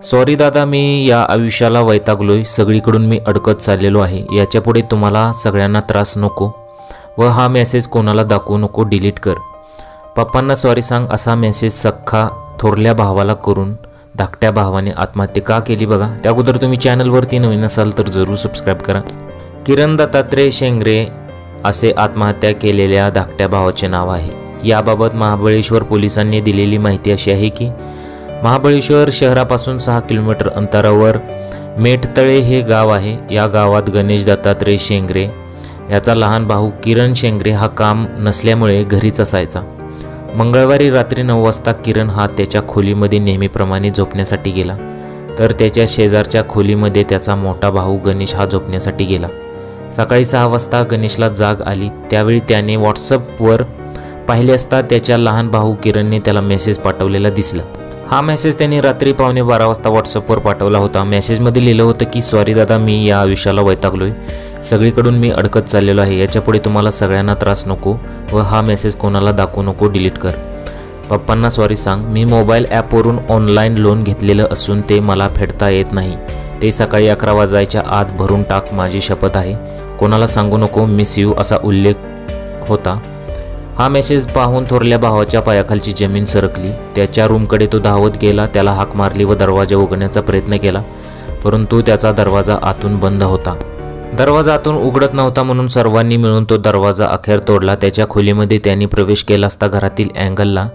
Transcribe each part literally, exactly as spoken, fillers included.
Sorry दादा, मी या आयुष्याला वैतागलोय, सगळीकडून मी अडकत चाललेलो आहे। याच्यापुढे तुम्हाला सगळ्यांना त्रास नको व हा मेसेज कोणाला दाखवू नको, डिलीट कर। पप्पांना सॉरी सांग असा मेसेज सख्खा थोरल्या भावाला करून धाकट्या भावाने आत्महत्या का केली बघा। त्या अगोदर तुम्ही चॅनलवरती नवीन असाल तर जरूर सबस्क्राईब करा। किरण दत्तात्रय शेंगरे असे आत्महत्या केलेल्या धाकट्या भावाचे नाव आहे। याबाबत महाबळेश्वर पोलिसांनी दिलेली माहिती अशी आहे की महाबळेश्वर शहरापासून सहा किलोमीटर अंतरावर मेटतळे हे गाव आहे। या गावात गणेश दत्तात्रय शेंगरे याचा लहान भाऊ किरण शेंगरे हा काम नसल्यामुळे घरीच असायचा। मंगळवारी रात्री नऊ वाजता किरण हा त्याच्या खोलीमध्ये नेहमीप्रमाणे झोपण्यासाठी गेला, तर त्याच्या शेजारच्या खोलीमध्ये त्याचा मोठा भाऊ गणेश हा झोपण्यासाठी गेला। सकाळी सहा वाजता गणेशला जाग आली, त्यावेळी त्याने व्हॉट्सअपवर पाहिले असता त्याच्या लहान भाऊ किरणने त्याला मेसेज पाठवलेला दिसला। हा मेसेज त्यांनी रात्री पावणे बारा वाजता व्हॉट्सअपवर पाठवला होता। मेसेजमध्ये लिहिलं होतं की सॉरी दादा, मी या आयुष्याला वैतागलोय, सगळीकडून मी अडकत चाललेलो आहे। याच्यापुढे तुम्हाला सगळ्यांना त्रास नको व हा मेसेज कोणाला दाखवू नको, डिलीट कर। पप्पांना सॉरी सांग, मी मोबाईल ॲपवरून ऑनलाईन लोन घेतलेलं असून ते मला फेडता येत नाही, ते सकाळी अकरा वाजायच्या आत भरून टाक, माझी शपथ आहे, कोणाला सांगू नको, मिस यू असा उल्लेख होता। हा मेसेज पाहून थोरल्या भावाच्या पायाखालची जमीन सरकली। त्याच्या रूमकडे तो धावत गेला, त्याला हाक मारली व दरवाजा उघडण्याचा प्रयत्न केला, परंतु त्याचा दरवाजा आतून बंद होता। दरवाजा आतून उघडत नव्हता म्हणून सर्वांनी मिळून तो दरवाजा अखेर तोडला। त्याच्या खोलीमध्ये त्यांनी प्रवेश केला असता घरातील अँगलला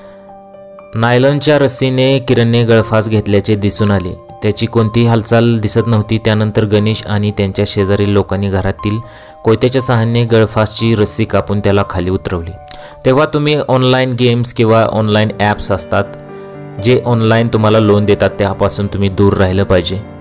नायलॉनच्या रस्सीने किरणने गळफास घेतल्याचे दिसून आले। त्याची कोणतीही हालचाल दिसत नव्हती। त्यानंतर गणेश आणि त्यांच्या शेजारील लोकांनी घरातील कोयत्याच्या सहाय्याने गळफासची रस्सी कापून त्याला खाली उतरवली। तेव्हा तुम्ही ऑनलाईन गेम्स किंवा ऑनलाईन ॲप्स असतात जे ऑनलाईन तुम्हाला लोन देतात त्यापासून तुम्ही दूर राहिलं पाहिजे।